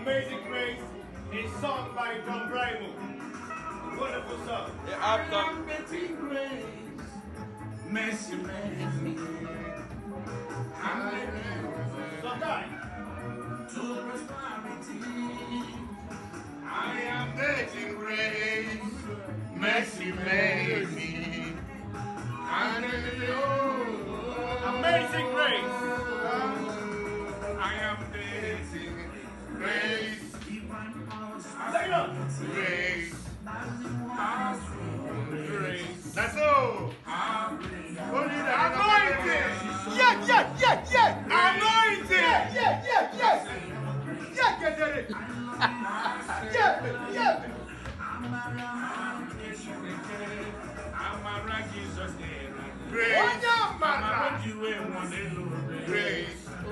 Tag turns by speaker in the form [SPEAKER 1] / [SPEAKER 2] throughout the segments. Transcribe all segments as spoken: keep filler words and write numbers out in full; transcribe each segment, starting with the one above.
[SPEAKER 1] Amazing Grace is sung by donbrymo. Wonderful song.
[SPEAKER 2] Yeah, after.
[SPEAKER 3] Amazing grace, mercy made me.
[SPEAKER 1] Sometimes.
[SPEAKER 3] To prosperity. I am amazing grace, mercy made me.
[SPEAKER 1] Amazing Grace.
[SPEAKER 3] I am amazing grace.
[SPEAKER 1] Sing it up.
[SPEAKER 3] Grace. Grace.
[SPEAKER 1] That's all.
[SPEAKER 3] Only the
[SPEAKER 1] Anointing. Yeah, yeah, yeah, yeah. Anointing. Yeah, yeah, yeah, yeah. Yeah, get it. Yeah, yeah.
[SPEAKER 3] Grace.
[SPEAKER 1] Oh, yeah, man.
[SPEAKER 3] Grace.
[SPEAKER 1] Oh,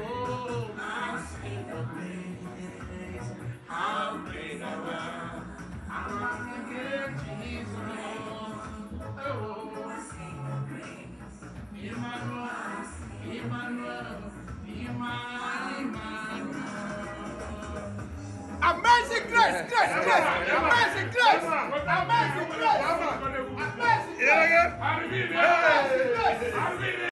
[SPEAKER 3] How great thou art. I'm Jesus. Oh, Emmanuel, Emmanuel, Emmanuel.
[SPEAKER 1] Amazing Grace, Grace, Grace. Amazing Grace. Amazing Grace. Amazing Grace.
[SPEAKER 3] Yeah, yeah.
[SPEAKER 1] Amazing Grace.